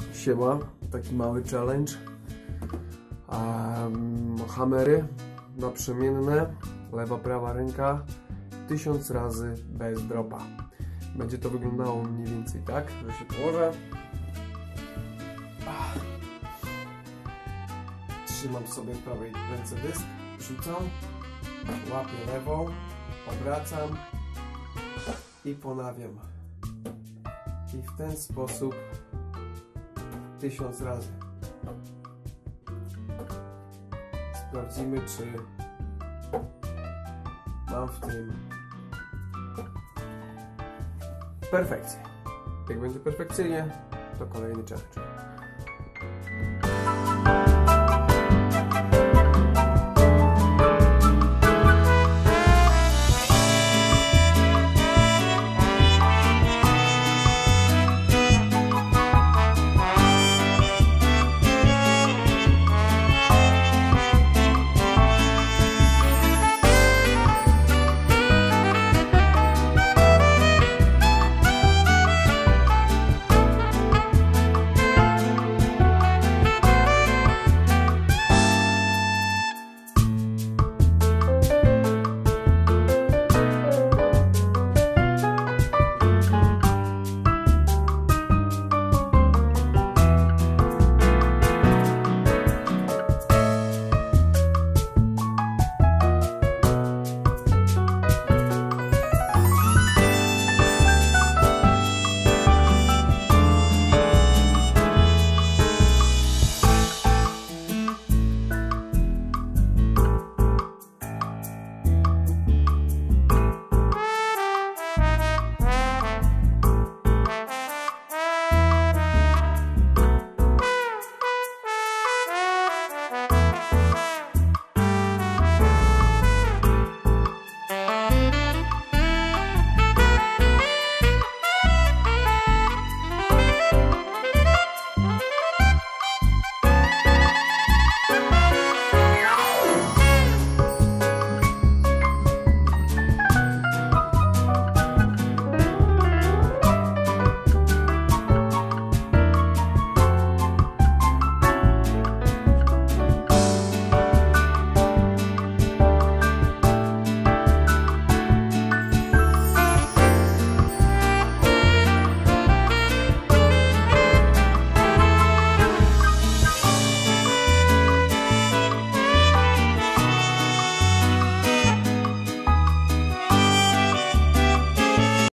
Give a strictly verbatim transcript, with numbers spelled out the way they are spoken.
Siema, taki mały challenge. Um, hamery naprzemienne, lewa, prawa ręka, tysiąc razy bez dropa. Będzie to wyglądało mniej więcej tak, że się położę. Trzymam sobie w prawej ręce dysk, rzucam, łapię lewą, obracam i ponawiam. I w ten sposób tysiąc razy. Sprawdzimy, czy mam w tym perfekcję. Jak będzie perfekcyjnie, to kolejny challenge.